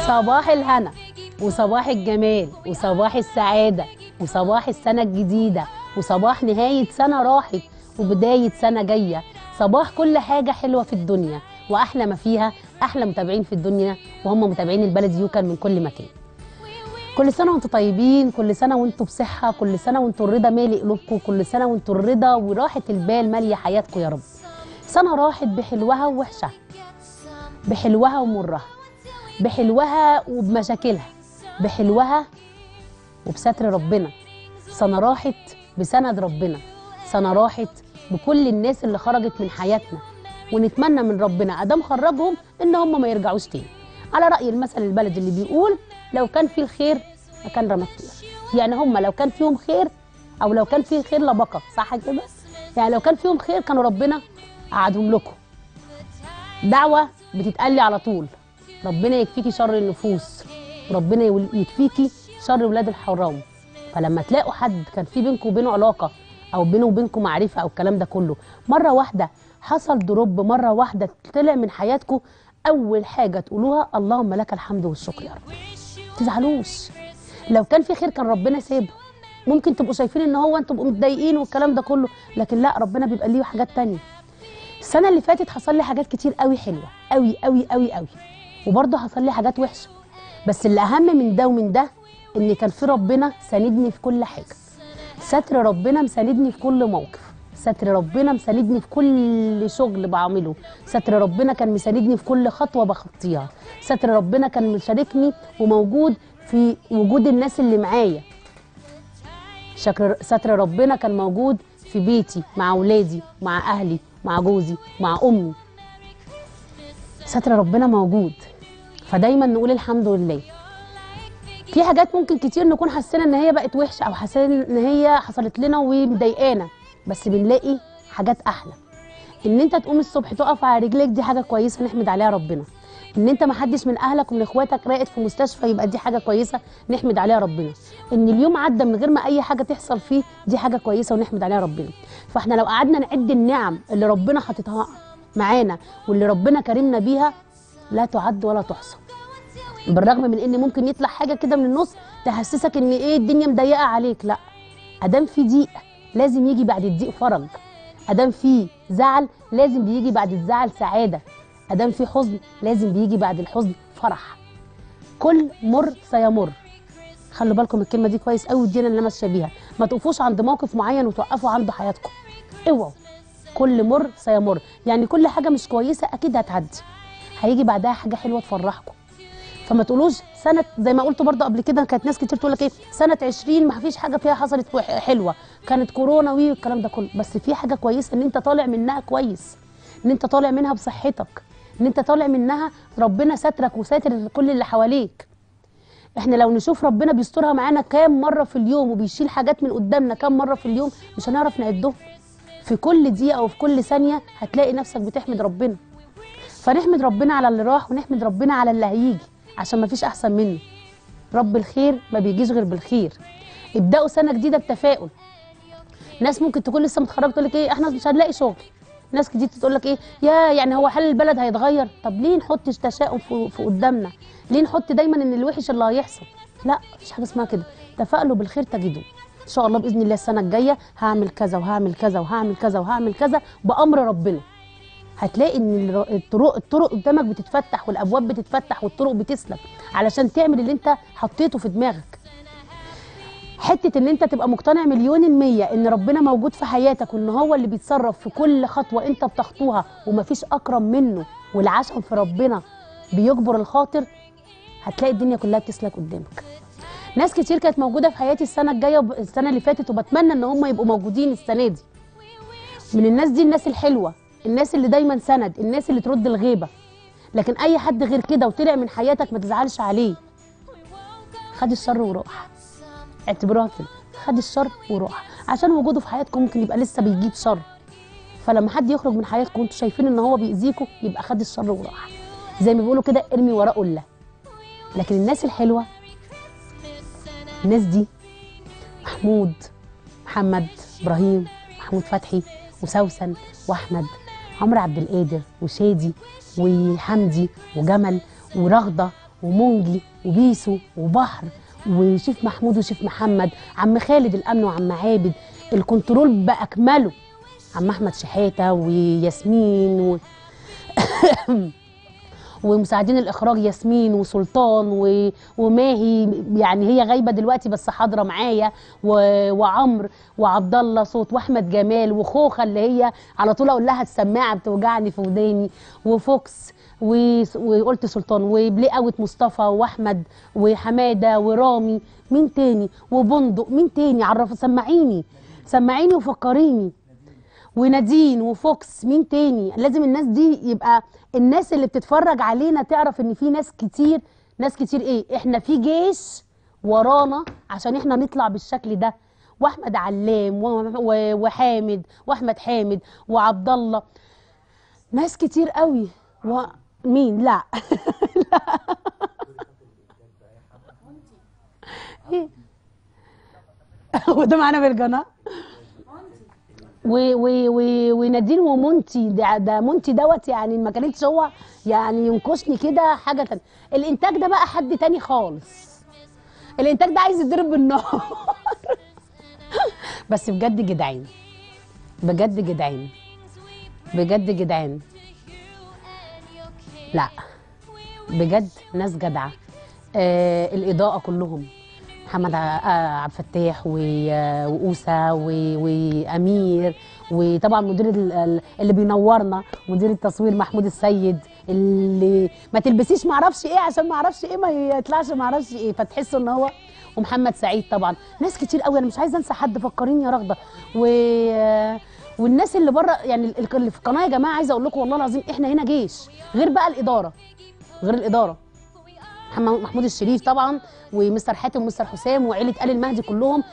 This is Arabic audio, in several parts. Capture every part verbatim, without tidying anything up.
صباح الهنا وصباح الجمال وصباح السعادة وصباح السنة الجديدة وصباح نهاية سنة راحت وبداية سنة جاية. صباح كل حاجة حلوة في الدنيا وأحلى ما فيها أحلى متابعين في الدنيا وهم متابعين البلد يوكل من كل مكان. كل سنة وانتم طيبين، كل سنة وانتم بصحة، كل سنة وانتم الرضا مالي قلوبكم، كل سنة وانتم الرضا وراحة البال مالية حياتكم يا رب. سنة راحت بحلوها ووحشها، بحلوها ومرها، بحلوها وبمشاكلها، بحلوها وبستر ربنا. سنة راحت بسند ربنا، سنة راحت بكل الناس اللي خرجت من حياتنا، ونتمنى من ربنا ادام خرجهم ان هم ما يرجعوش تاني. على رأي المثل البلدي اللي بيقول لو كان في الخير لكان رمى الطير، يعني هم لو كان فيهم خير او لو كان فيه خير لبقى، صح كده؟ يعني لو كان فيهم خير كانوا ربنا قعدهم لكم. دعوة بتتقال لي على طول، ربنا يكفيكي شر النفوس وربنا يكفيكي شر ولاد الحرام. فلما تلاقوا حد كان في بينكم وبينه علاقه او بينه وبينكم معرفه او الكلام ده كله، مره واحده حصل دروب، مره واحده طلع من حياتكم، اول حاجه تقولوها اللهم لك الحمد والشكر يا رب. ما تزعلوش، لو كان في خير كان ربنا سابه. ممكن تبقوا شايفين ان هو انتوا تبقوا متضايقين والكلام ده كله، لكن لا، ربنا بيبقى ليه حاجات تانية. السنه اللي فاتت حصل لي حاجات كتير قوي حلوه قوي قوي قوي قوي، وبرضه حصل لي حاجات وحشه، بس اللي اهم من ده ومن ده ان كان في ربنا ساندني في كل حاجه. ستر ربنا مساندني في كل موقف، ستر ربنا مساندني في كل شغل بعمله، ستر ربنا كان مساندني في كل خطوه بخطيها، ستر ربنا كان مشاركني وموجود في وجود الناس اللي معايا، ستر ربنا كان موجود في بيتي مع اولادي مع اهلي مع جوزي مع امي. ستر ربنا موجود، فدايما نقول الحمد لله. في حاجات ممكن كتير نكون حسينا ان هي بقت وحشه او حسينا ان هي حصلت لنا ومضايقانا، بس بنلاقي حاجات احلى. ان انت تقوم الصبح تقف على رجليك دي حاجه كويسه نحمد عليها ربنا. ان انت ما حدش من اهلك ومن اخواتك راقد في مستشفى يبقى دي حاجه كويسه نحمد عليها ربنا. ان اليوم عدى من غير ما اي حاجه تحصل فيه دي حاجه كويسه ونحمد عليها ربنا. فاحنا لو قعدنا نعد النعم اللي ربنا حاططها معانا واللي ربنا كرمنا بيها لا تعد ولا تحصى. بالرغم من ان ممكن يطلع حاجه كده من النص تحسسك ان ايه الدنيا مضيقه عليك، لا، ادام في ضيق لازم يجي بعد الضيق فرج، ادام في زعل لازم بيجي بعد الزعل سعاده، ادام في حزن لازم بيجي بعد الحزن فرح. كل مر سيمر. خلوا بالكم الكلمه دي كويس قوي، ادينا اللي ماشيه بيها، ما تقفوش عند موقف معين وتوقفوا عنده حياتكم، اوعوا. كل مر سيمر، يعني كل حاجه مش كويسه اكيد هتعدي، هيجي بعدها حاجه حلوه تفرحكم. فما تقولوش سنه زي ما قلت برضه قبل كده، كانت ناس كتير تقول لك ايه سنه عشرين ما فيش حاجه فيها حصلت حلوه، كانت كورونا وي والكلام ده كله، بس في حاجه كويسه ان انت طالع منها كويس، ان انت طالع منها بصحتك، ان انت طالع منها ربنا ساترك وساتر كل اللي حواليك. احنا لو نشوف ربنا بيسترها معانا كام مره في اليوم وبيشيل حاجات من قدامنا كام مره في اليوم مش هنعرف نعدهم. في كل دقيقه وفي كل ثانيه هتلاقي نفسك بتحمد ربنا. فنحمد ربنا على اللي راح ونحمد ربنا على اللي هيجي عشان ما فيش احسن منه. رب الخير ما بيجيش غير بالخير. ابداوا سنه جديده بتفاؤل. ناس ممكن تكون لسه متخرجه تقول لك ايه احنا مش هنلاقي شغل، ناس كتير تقول لك ايه يا يعني هو حل البلد هيتغير. طب ليه نحط تشاؤم في, في قدامنا؟ ليه نحط دايما ان الوحش اللي هيحصل؟ لا، مفيش حاجه اسمها كده. تفائلوا بالخير تجدوه ان شاء الله. باذن الله السنه الجايه هعمل كذا وهعمل كذا وهعمل كذا وهعمل كذا بامر ربنا. هتلاقي ان الطرق الطرق قدامك بتتفتح والابواب بتتفتح والطرق بتسلك علشان تعمل اللي انت حطيته في دماغك. حته ان انت تبقى مقتنع مليون المية ان ربنا موجود في حياتك وان هو اللي بيتصرف في كل خطوه انت بتخطوها ومفيش اكرم منه، والعشم في ربنا بيجبر الخاطر، هتلاقي الدنيا كلها بتسلك قدامك. ناس كتير كانت موجوده في حياتي السنه الجايه السنه اللي فاتت وبتمنى ان هم يبقوا موجودين السنه دي. من الناس دي الناس الحلوه، الناس اللي دايما سند، الناس اللي ترد الغيبه. لكن اي حد غير كده وطلع من حياتك ما تزعلش عليه، خد الشر وراح. اعتبروها كده، خد الشر وراح، عشان وجوده في حياتكم ممكن يبقى لسه بيجيب شر. فلما حد يخرج من حياتكم وانتوا شايفين ان هو بيأذيكم يبقى خد الشر وراح. زي ما بيقولوا كده ارمي وراءه الله. لكن الناس الحلوه، الناس دي محمود، محمد، ابراهيم، محمود فتحي وسوسن واحمد، عمرو عبد القادر وشادي وحمدي وجمل ورغده ومونجي وبيسو وبحر وشيف محمود وشيف محمد، عم خالد الامن وعم عابد، الكنترول باكمله، عم احمد شحاته وياسمين و... ومساعدين الاخراج ياسمين وسلطان و... وماهي، يعني هي غايبه دلوقتي بس حاضره معايا، و... وعمرو وعبد الله صوت، واحمد جمال، وخوخه اللي هي على طول اقول لها السماعه بتوجعني في وداني، وفوكس و... وقلت سلطان، وبلقوت مصطفى واحمد وحماده ورامي، مين تاني، وبندق، مين تاني، عرفوا سمعيني سمعيني وفكريني، ونادين وفوكس، مين تاني، لازم الناس دي يبقى الناس اللي بتتفرج علينا تعرف ان في ناس كتير، ناس كتير ايه، احنا في جيش ورانا عشان احنا نطلع بالشكل ده، واحمد علام وحامد واحمد حامد وعبد الله، ناس كتير قوي. ومين لا لا هو ده معانا في القناه، و و و ونادين ومونتي، ده ده مونتي دوت يعني ما كانتش هو يعني ينكشني كده حاجه تانية. الانتاج ده بقى حد تاني خالص، الانتاج ده عايز يتضرب بالنار بس بجد جدعان، بجد جدعان، بجد جدعان، لا بجد ناس جدعه. آه الاضاءه كلهم، محمد عبد الفتاح وأوسة وأمير، وطبعا مدير اللي بينورنا مدير التصوير محمود السيد، اللي ما تلبسيش معرفش ايه عشان معرفش ايه ما يطلعش معرفش ايه فتحسوا ان هو، ومحمد سعيد طبعا، ناس كتير قوي انا مش عايزه انسى حد، فكريني يا رغده، و والناس اللي بره يعني اللي في القناه يا جماعه، عايزه اقول لكم والله العظيم احنا هنا جيش، غير بقى الاداره، غير الاداره محمود الشريف طبعا، ومستر حاتم ومستر حسام وعيله ال المهدي كلهم،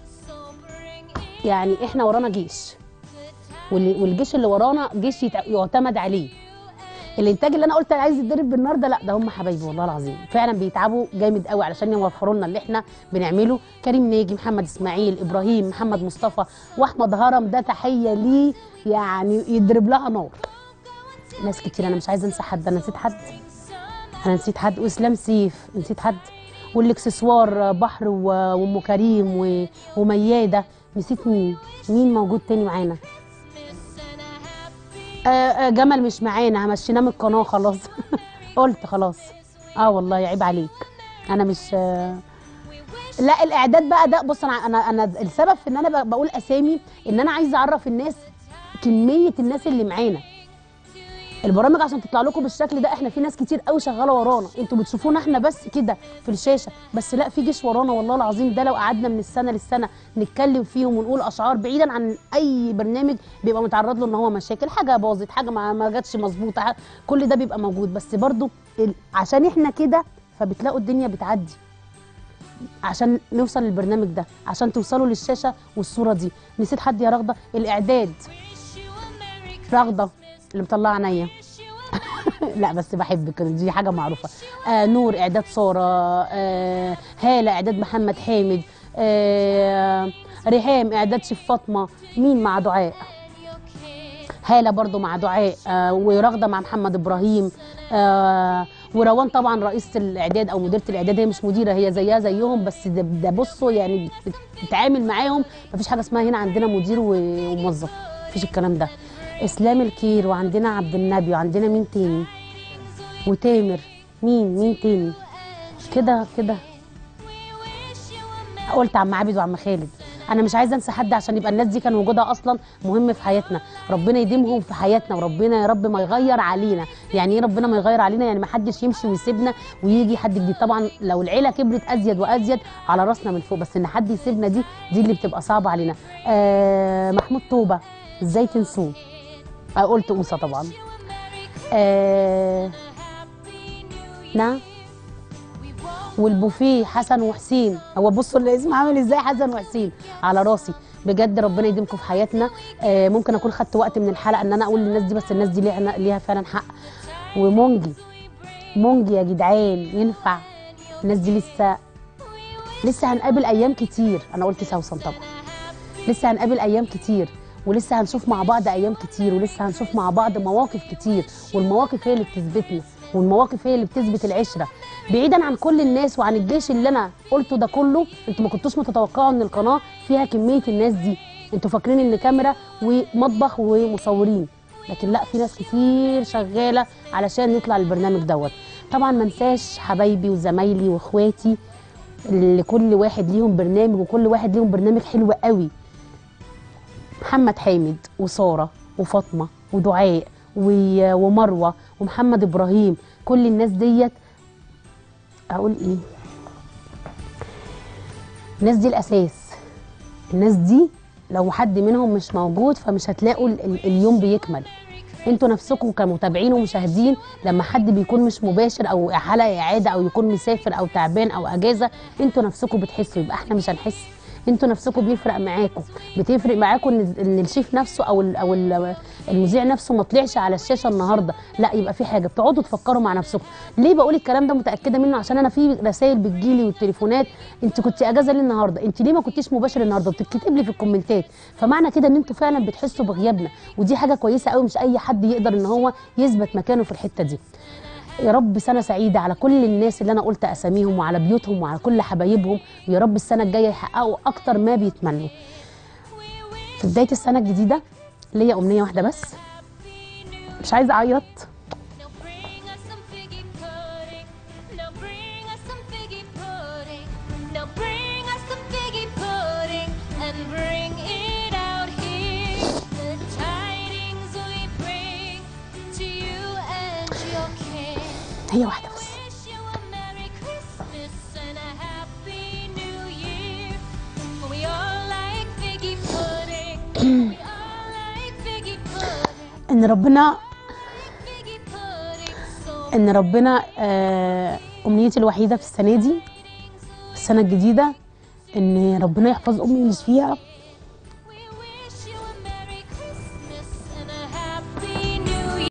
يعني احنا ورانا جيش، والجيش اللي ورانا جيش يعتمد عليه. الانتاج اللي انا قلت عايز يتضرب بالنار ده لا، ده هم حبايبي والله العظيم، فعلا بيتعبوا جامد قوي علشان يوفروا لنا اللي احنا بنعمله. كريم ناجي، محمد اسماعيل، ابراهيم، محمد مصطفى، واحمد هرم، ده تحيه ليه يعني يضرب لها نار. ناس كتير انا مش عايزه انسى حد، انا نسيت حد، انا نسيت حد، واسلام سيف، نسيت حد، والاكسسوار بحر وام كريم ومياده، نسيت مين؟ مين موجود تاني معانا؟ آه آه جمل مش معانا، همشيناه من القناه خلاص قلت خلاص، اه والله عيب عليك، انا مش آه لا الاعداد بقى ده، بص انا انا انا السبب في ان انا بقول اسامي ان انا عايزه اعرف الناس كميه الناس اللي معانا. البرامج عشان تطلع لكم بالشكل ده احنا في ناس كتير قوي شغاله ورانا، انتوا بتشوفونا احنا بس كده في الشاشه، بس لا في جيش ورانا والله العظيم. ده لو قعدنا من السنه للسنه نتكلم فيهم ونقول اشعار بعيدا عن اي برنامج بيبقى متعرض له ان هو مشاكل، حاجه باظت، حاجه ما, ما جاتش مظبوطه، كل ده بيبقى موجود، بس برضو عشان احنا كده فبتلاقوا الدنيا بتعدي عشان نوصل للبرنامج ده، عشان توصلوا للشاشه والصوره دي. نسيت حد يا رغده؟ الاعداد رغده اللي مطلعه عينيا لا بس بحبك دي حاجه معروفه. آه نور اعداد ساره، آه هاله اعداد محمد حامد، آه ريهام اعداد شيف فاطمه، مين مع دعاء، هاله برضو مع دعاء، آه ورغده مع محمد ابراهيم، آه وروان طبعا رئيسه الاعداد او مديره الاعداد، هي مش مديره، هي زيها زيهم، بس ده, ده بصوا يعني بتتعامل معاهم، مفيش حاجه اسمها هنا عندنا مدير وموظف، مفيش الكلام ده. اسلام الكير، وعندنا عبد النبي، وعندنا مين تاني، وتامر، مين مين تاني كده كده، قلت عم عابد وعم خالد. انا مش عايزه انسى حد عشان يبقى الناس دي كان وجودها اصلا مهم في حياتنا، ربنا يديمهم في حياتنا، وربنا يا رب ما يغير علينا. يعني ايه ربنا ما يغير علينا؟ يعني ما حدش يمشي ويسيبنا ويجي حد جديد. طبعا لو العيله كبرت ازيد وازيد على راسنا من فوق، بس ان حد يسيبنا دي دي اللي بتبقى صعبه علينا. آه محمود توبه، ازاي تنسوه؟ آه قلت اوسه طبعا. آه نعم، والبوفيه حسن وحسين، هو بصوا الاسم عامل ازاي، حسن وحسين على راسي بجد، ربنا يديمكم في حياتنا. آه ممكن اكون خدت وقت من الحلقه ان انا اقول للناس دي، بس الناس دي ليها, ليها فعلا حق. ومونجي، مونجي يا جدعان ينفع؟ الناس دي لسه لسه هنقابل ايام كتير، انا قلت سوسن طبعا، لسه هنقابل ايام كتير، ولسه هنشوف مع بعض ايام كتير، ولسه هنشوف مع بعض مواقف كتير، والمواقف هي اللي بتثبتنا. والمواقف هي اللي بتثبت العشره. بعيدا عن كل الناس وعن الجيش اللي انا قلته ده كله، انتوا ما كنتوش متتوقعوا ان القناه فيها كميه الناس دي. انتوا فاكرين ان كاميرا ومطبخ ومصورين، لكن لا، في ناس كتير شغاله علشان يطلع البرنامج دوت. طبعا ما انساش حبايبي وزمايلي واخواتي اللي كل واحد ليهم برنامج، وكل واحد ليهم برنامج حلو قوي. محمد حامد وساره وفاطمه ودعاء ومروه ومحمد ابراهيم، كل الناس ديت اقول ايه، الناس دي الاساس. الناس دي لو حد منهم مش موجود فمش هتلاقوا اليوم بيكمل. انتوا نفسكم كمتابعين ومشاهدين لما حد بيكون مش مباشر او حلقه اعاده او يكون مسافر او تعبان او اجازه، انتوا نفسكم بتحسوا، يبقى احنا مش هنحس. انتوا نفسكم بيفرق معاكم، بتفرق معاكم ان ان الشيف نفسه او ال او ال المذيع نفسه ما طلعش على الشاشه النهارده، لا يبقى في حاجه. بتقعدوا تفكروا مع نفسكم. ليه بقول الكلام ده متاكده منه؟ عشان انا في رسائل بتجيلي والتليفونات، انت كنت اجازه ليه النهارده؟ انت ليه ما كنتيش مباشر النهارده؟ بتتكتب لي في الكومنتات. فمعنى كده ان انتوا فعلا بتحسوا بغيابنا، ودي حاجه كويسه قوي. مش اي حد يقدر ان هو يثبت مكانه في الحته دي. يا رب سنه سعيده على كل الناس اللي انا قلت اساميهم وعلى بيوتهم وعلى كل حبايبهم، ويا رب السنه الجايه يحققوا اكتر ما بيتمنوا. في بدايه السنه الجديده ليا امنيه واحده بس، مش عايزه اعيط. هي واحده بس. ان ربنا ان ربنا آه امنيتي الوحيده في السنه دي، السنه الجديده، ان ربنا يحفظ امي ويشفيها